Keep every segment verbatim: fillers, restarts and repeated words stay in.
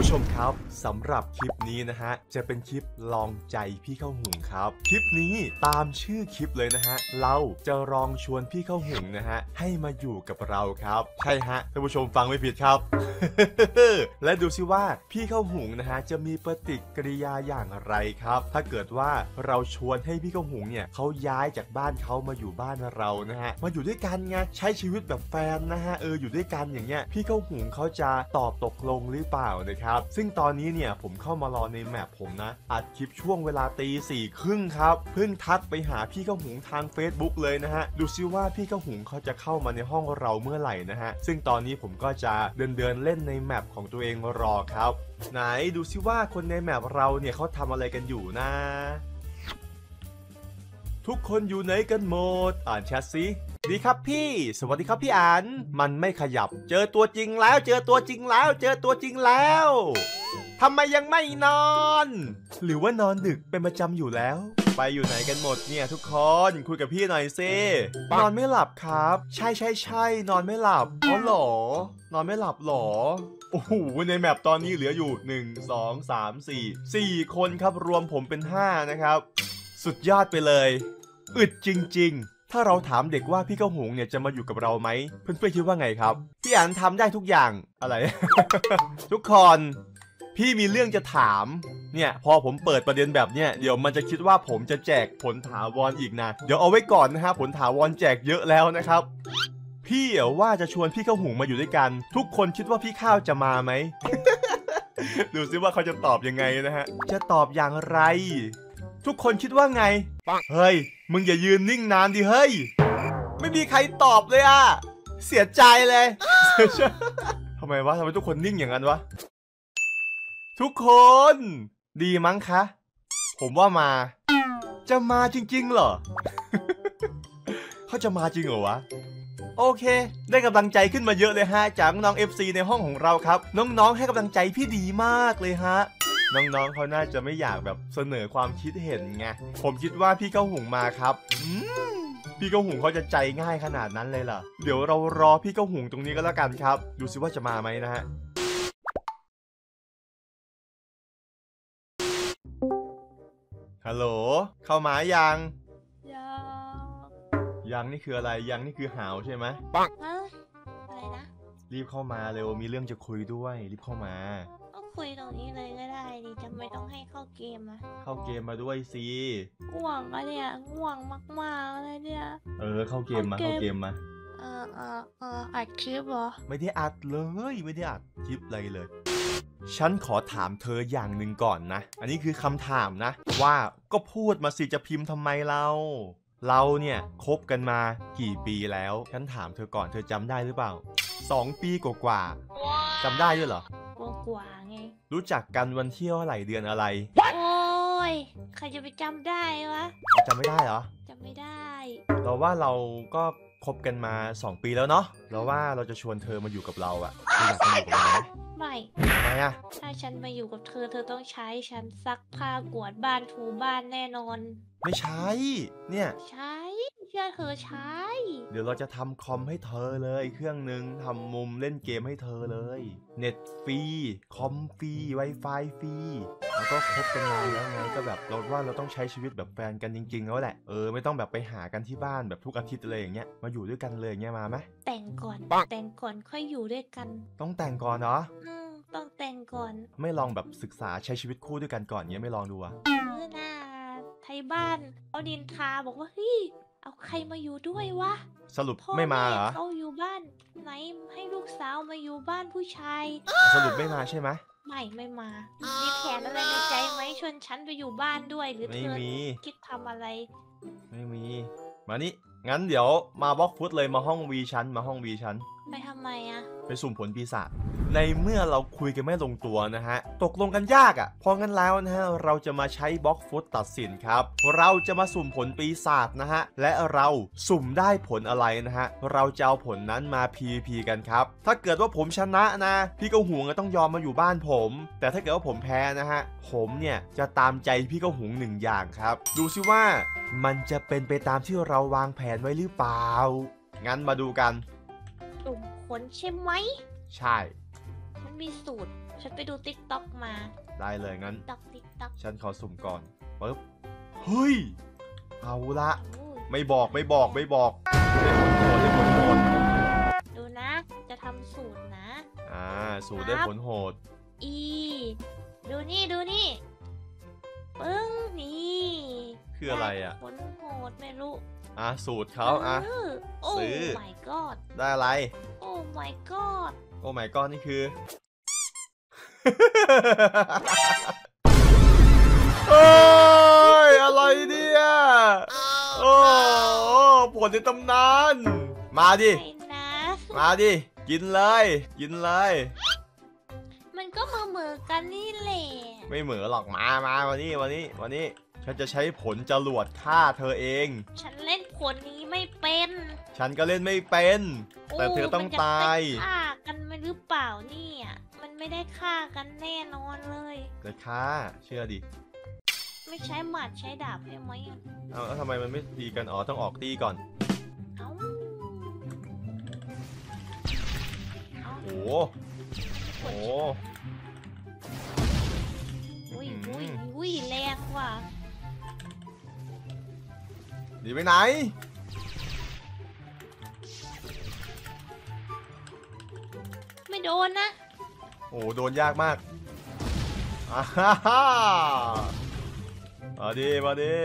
ผู้ชมครับสำหรับคลิปนี้นะฮะจะเป็นคลิปลองใจพี่ข้าวหุงครับคลิปนี้ตามชื่อคลิปเลยนะฮะเราจะลองชวนพี่ข้าวหุงนะฮะให้มาอยู่กับเราครับใช่ฮะท่านผู้ชมฟังไม่ผิดครับ และดูซิว่าพี่ข้าวหุงนะฮะจะมีปฏิกิริยาอย่างไรครับถ้าเกิดว่าเราชวนให้พี่ข้าวหุงเนี่ยเขาย้ายจากบ้านเขามาอยู่บ้านเรานะฮะมาอยู่ด้วยกันไงใช้ชีวิตแบบแฟนนะฮะเอออยู่ด้วยกันอย่างเงี้ยพี่ข้าวหุงเขาจะตอบตกลงหรือเปล่านะครับซึ่งตอนนี้เนี่ยผมเข้ามารอในแมปผมนะอัดคลิปช่วงเวลาตีสี่ครึ่งครับเพิ่งทักไปหาพี่ข้าวหุงทาง Facebook เลยนะฮะดูซิว่าพี่ข้าวหุงเขาจะเข้ามาในห้องเราเมื่อไหร่นะฮะซึ่งตอนนี้ผมก็จะเดินเดินเล่นในแมปของตัวเองรอครับไหนดูซิว่าคนในแมปเราเนี่ยเขาทำอะไรกันอยู่นะทุกคนอยู่ไหนกันหมดอ่านแชทสิดีครับพี่สวัสดีครับพี่อันมันไม่ขยับเจอตัวจริงแล้วเจอตัวจริงแล้วเจอตัวจริงแล้วทำไมยังไม่นอนหรือว่านอนดึกเป็นประจำอยู่แล้วไปอยู่ไหนกันหมดเนี่ยทุกคนคุยกับพี่หน่อยซินอนไม่หลับครับใช่ใช่ใช่นอนไม่หลับอ๋อหรอนอนไม่หลับหรอโอ้โหในแมปตอนนี้เหลืออยู่หนึ่ง สอง สาม สี่ สี่คนครับรวมผมเป็นห้านะครับสุดยอดไปเลยอึดจริงๆถ้าเราถามเด็กว่าพี่ข้าวหุงเนี่ยจะมาอยู่กับเราไหมเพื่อนๆคิดว่าไงครับพี่อันทำได้ทุกอย่างอะไร ทุกคนพี่มีเรื่องจะถามเนี่ยพอผมเปิดประเด็นแบบเนี้ยเดี๋ยวมันจะคิดว่าผมจะแจกผลถาวรอีกนะเดี๋ยวเอาไว้ก่อนนะฮะผลถาวรแจกเยอะแล้วนะครับพี่เอ๋ว่าจะชวนพี่ข้าวหุงมาอยู่ด้วยกันทุกคนคิดว่าพี่ข้าวจะมาไหม ดูซิว่าเขาจะตอบยังไงนะฮะจะตอบอย่างไรทุกคนคิดว่าไงเฮ้ยมึงอย่ายืนนิ่งนานดิเฮ้ยไม่มีใครตอบเลยอ่ะเสียใจเลย ทำไมวะทำไมทุกคนนิ่งอย่างนั้นวะทุกคนดีมั้งคะผมว่ามาจะมาจริงๆเหรอ เขาจะมาจริงเหรอวะโอเคได้กำลังใจขึ้นมาเยอะเลยฮะจากน้อง เอฟ ซี ในห้องของเราครับน้องๆให้กำลังใจพี่ดีมากเลยฮะน้องๆเขาน่าจะไม่อยากแบบเสนอความคิดเห็นไงผมคิดว่าพี่ข้าวหุงมาครับพี่ข้าวหุงเขาจะใจง่ายขนาดนั้นเลยเหรอเดี๋ยวเรารอพี่ข้าวหุงตรงนี้ก็แล้วกันครับดูซิว่าจะมาไหมนะฮะฮัลโหลเข้ามายังยังยังนี่คืออะไรยังนี่คือหาวใช่ไหมปังอะไรนะรีบเข้ามาเร็วมีเรื่องจะคุยด้วยรีบเข้ามาก็คุยตรงนี้เลยก็ได้ดิจำไม่ต้องให้เข้าเกมอะเข้าเกมมาด้วยสิง่วงอะเนี่ยง่วงมากๆเลยเนี่ยเออเข้าเกมมาเข้าเกมมาเออเออเอออัดคลิปเหรอไม่ได้อัดเลยไม่ได้อัดคลิปอะไรเลยฉันขอถามเธออย่างหนึ่งก่อนนะอันนี้คือคำถามนะว่าก็พูดมาสิจะพิมพ์ทำไมเราเราเนี่ยคบกันมากี่ปีแล้วฉันถามเธอก่อนเธอจำได้หรือเปล่าสองปีกว่าๆจำได้ด้วยเหรอกว่าไงรู้จักกันวันเที่ยวอะไรเดือนอะไรโอ้ยใครจะไปจำได้วะจำไม่ได้เหรอจำไม่ได้เราว่าเราก็คบกันมาสองปีแล้วเนาะเราว่าเราจะชวนเธอมาอยู่กับเราอะเธออยากมาอยู่กับเราไหมไม่ทำไมอะถ้าฉันมาอยู่กับเธอเธอต้องใช้ฉันซักผ้ากวาดบ้านถูบ้านแน่นอนไม่ใช่เนี่ยใช้เชื่อเธอใช้เดี๋ยวเราจะทำคอมให้เธอเลยเครื่องหนึ่งทำมุมเล่นเกมให้เธอเลยเน็ตฟรีคอมฟรี Wi-Fi ฟรีแล้วก็คบกันนานแล้วไงก็แบบเราว่าเราต้องใช้ชีวิตแบบแฟนกันจริงๆแล้วแหละเออไม่ต้องแบบไปหากันที่บ้านแบบทุกอาทิตย์เลยอย่างเงี้ยมาอยู่ด้วยกันเลยอย่างเงี้ยมาไหมแต่งก่อนแต่งก่อนค่อยอยู่ด้วยกันต้องแต่งก่อนเหรออืมต้องแต่งก่อนไม่ลองแบบศึกษาใช้ชีวิตคู่ด้วยกันก่อนเงี้ยไม่ลองดูอะเออน่าไทยบ้านเอาดินทาบอกว่าเฮ้ยเอาใครมาอยู่ด้วยวะสรุปไม่มาเหรอเขาอยู่บ้านไหนให้ลูกสาวมาอยู่บ้านผู้ชายสรุปไม่มาใช่ไหมไม่ไม่มามีแผนอะไรในใจไหมชวนฉันไปอยู่บ้านด้วยหรือเธอคิดทำอะไรไม่มีมานี่งั้นเดี๋ยวมาบล็อกฟุตเลยมาห้องวีชั้นมาห้องวีชั้นไปทำไมอะไปสุ่มผลปีศาจในเมื่อเราคุยกันไม่ลงตัวนะฮะตกลงกันยากอ่ะพองั้นแล้วนะฮะเราจะมาใช้บล็อกฟุตตัดสินครับเราจะมาสุ่มผลปีศาจนะฮะและเราสุ่มได้ผลอะไรนะฮะเราจะเอาผลนั้นมา พี วี พี กันครับถ้าเกิดว่าผมชนะนะพี่ข้าวหุงก็ต้องยอมมาอยู่บ้านผมแต่ถ้าเกิดว่าผมแพ้นะฮะผมเนี่ยจะตามใจพี่ข้าวหุงหนึ่งอย่างครับดูซิว่ามันจะเป็นไปตามที่เราวางแผนไว้หรือเปล่างั้นมาดูกันสุ่มผลใช่ไหมใช่มันมีสูตรฉันไปดูติ๊กต็อกมาได้เลยงั้นต็อกติ๊กต็อกฉันขอสุ่มก่อนปึ๊บเฮ้ยเอาละไม่บอกไม่บอกไม่บอกได้ผลโหดได้ผลโหดดูนะ จะทำสูตรนะอ่าสูตรได้ผลโหดอีดูนี่ดูนี่ปึ้งนี่คืออะไรอ่ะผลโหดไม่รู้อ่ะสูตรเขาอ่ะโอ้ซื้อ my god ได้อะไรโอ้ my god โอ้ my god นี่คือ เฮ้ยอะไรเนี่ยโอ้ผลในตำนาน มาดิไม่นะมาดิ กินเลย กินเลยมันก็มาเหมือกันนี่แหละไม่เหมือนหรอกมามาวันนี้วันนี้วันนี้ฉันจะใช้ผลจรวดฆ่าเธอเองฉันเล่นผลนี้ไม่เป็นฉันก็เล่นไม่เป็น แต่เธอต้องตายมันจะได้ฆ่ากันไหมหรือเปล่าเนี่ยมันไม่ได้ฆ่ากันแน่นอนเลยแต่ฆ่าเชื่อดิไม่ใช้หมัดใช้ดาบใช่ไหมอะเอาแล้วทำไมมันไม่ตีกันอ๋อต้องออกตีก่อนเอ้าเอ้าโอ้โหอุ้ยอุ้ยอุ้ยแรงว่ะหนีไปไหนไม่โดนนะโอ้โดนยากมากอ่าฮ่าฮ่ามาดิมาดิ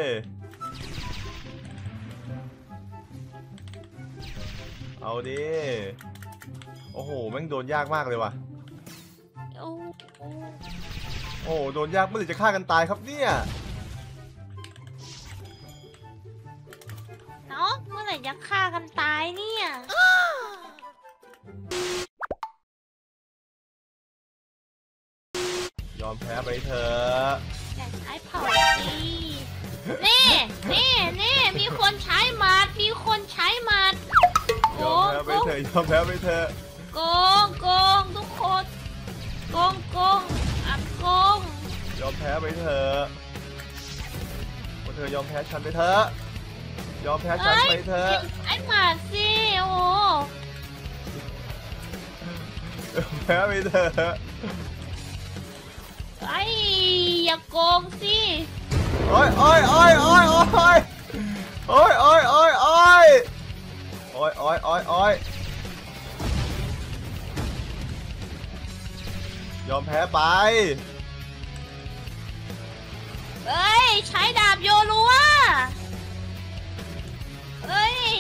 เอาดิโอ้โหแม่งโดนยากมากเลยว่ะโอ้โอ้โอ้โดนยากเมื่อไหร่จะฆ่ากันตายครับเนี่ยเนาะเมื่อไหร่จะฆ่ากันตายเนี่ยยอมแพ้ไปเถอะแต่ใช้เผาสิเน่เน่เน่มีคนใช้หมัดมีคนใช้หมัดโกยอมงแพ้ไปเถอะยอมแพ้ไปเถอะโกงโกงทุกคนโกงโกงอัดโกงยอมแพ้ไปเถอะพวกเธอยอมแพ้ฉันไปเถอะยอมแพ้ฉันไปเถอะใช้หมัดสิโอ้ยอมแพ้ไปเถอะไอ้อย่าโกงสิโอ้ยโอ้ยโอ้ยโอ้ยโอ้ยโอ้ยโอ้ยโอ้ยโอ้ยโอ้ยโอ้ยโอ้ยโอ้ยยอมแพ้ไปเอ้ยใช้ดาบโยรัวเอ้ย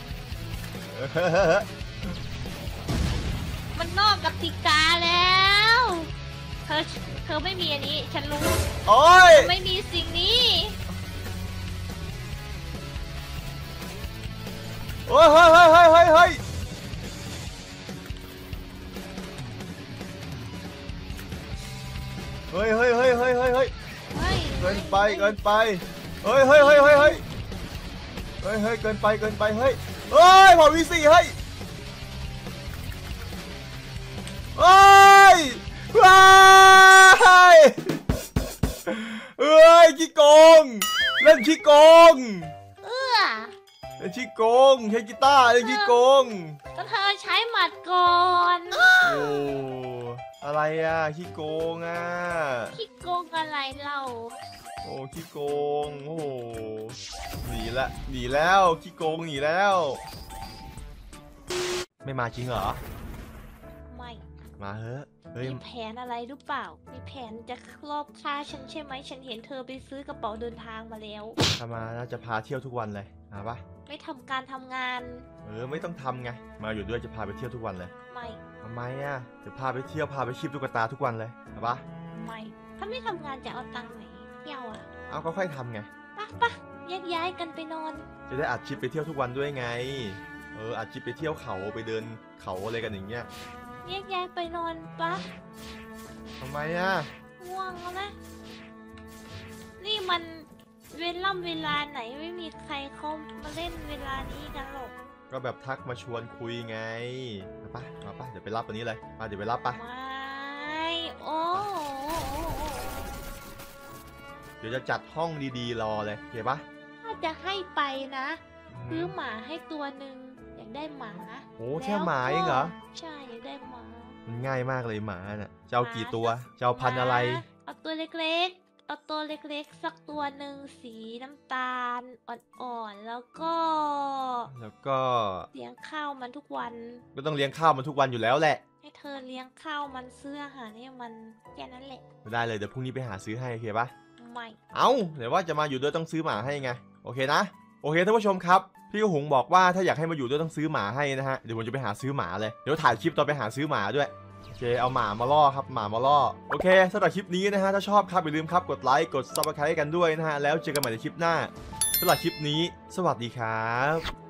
มันนอกกติกาแล้วเธอเธอไม่มีอันนี้ฉันรู้โอ้ยเธอไม่มีสิ่งนี้โอ้ยเฮ้ยเฮ้ยเฮ้ยเฮ้ยเฮ้ยเฮ้ยเฮ้ยเฮ้ยเฮ้ยเฮ้ยเฮ้ยเฮ้ยเกินไปเกินไปเฮ้ยเฮ้ยเฮ้ยเฮ้ยเฮ้ยเฮ้ยเฮ้ยเกินไปเกินไปเฮ้ยเฮ้ยหมอวีสี่เฮ้ยเฮ้ยเฮ้ยเฮ้ยขี้โกงเล่นขี้โกงเอื้อเล่นขี้โกงใช้กีตาร์เล่นขี้โกงก็เธอใช้หมัดก่อนโอ้อะไรอ่ะขี้โกงอ่ะขี้โกงอะไรเราโอ้ขี้โกงโอ้โหหนีละหนีแล้วขี้โกงหนีแล้ว ไม่มาจริงเหรอไม่มาเฮ้ยเฮ้ยมีแผนอะไรหรือเปล่า มีแผนจะลอบฆ่าฉันใช่ไหมฉันเห็นเธอไปซื้อกระเป๋าเดินทางมาแล้วทำมาน่าจะพาเที่ยวทุกวันเลยมาปะไม่ทำการทำงานเออไม่ต้องทำไงมาอยู่ด้วยจะพาไปเที่ยวทุกวันเลยไม่ทำไมอ่ะจะพาไปเที่ยวพาไปคีบตุ๊กตาทุกวันเลยมาปะไม่ ถ้าไม่ทำงานจะเอาตังค์ไหนเที่ยวอ่ะเอาก็ค่อยทำไงปะปะแยกย้ายกันไปนอนจะได้อัดคลิปไปเที่ยวทุกวันด้วยไงเอออัดคลิปไปเที่ยวเขาไปเดินเขาอะไรกันอย่างเงี้ยแยกย้ายไปนอนปะทำไมอ่ะง่วงแล้วนะ นี่มันเวล่ำเวลาไหนไม่มีใครเขามาเล่นเวลานี้กันหรอกก็แบบทักมาชวนคุยไงมาปะมาปะเดี๋ยวไปรับวันนี้เลยมาเดี๋ยวไปรับปะไม่โอ้เดี๋ยวจะจัดห้องดีๆรอเลยเห็นปะถ้าจะให้ไปนะซื้อหมาให้ตัวหนึ่งอยากได้หมาโอ้แค่หมาเองเหรอใช่อยากได้หมาโมันง่ายมากเลยหมาน่ะจะเอากี่ตัวจะเอาพันธุ์อะไรเอาตัวเล็กๆเอาตัวเล็กๆสักตัวหนึ่งสีน้ำตาลอ่อนๆแล้วก็แล้วก็เลี้ยงข้าวมันทุกวันก็ต้องเลี้ยงข้าวมันทุกวันอยู่แล้วแหละให้เธอเลี้ยงข้าวมันซื้ออาหารให้มันแค่นั้นแหละได้เลยเดี๋ยวพรุ่งนี้ไปหาซื้อให้โอเคปะไม่เอ้าเดี๋ยวว่าจะมาอยู่ด้วยต้องซื้อหมาให้ไงโอเคนะโอเคท่านผู้ชมครับพี่กระหงบอกว่าถ้าอยากให้มาอยู่ด้วยต้องซื้อหมาให้นะฮะเดี๋ยวผมจะไปหาซื้อหมาเลยเดี๋ยวถ่ายคลิปตอนไปหาซื้อหมาด้วยโอเคเอาหมามาล่อครับหมามาล่อโอเคสำหรับคลิปนี้นะฮะถ้าชอบครับอย่าลืมครับกดไลค์กด ซับสไครบ์ กันด้วยนะฮะแล้วเจอกันใหม่ในคลิปหน้าสำหรับคลิปนี้สวัสดีครับ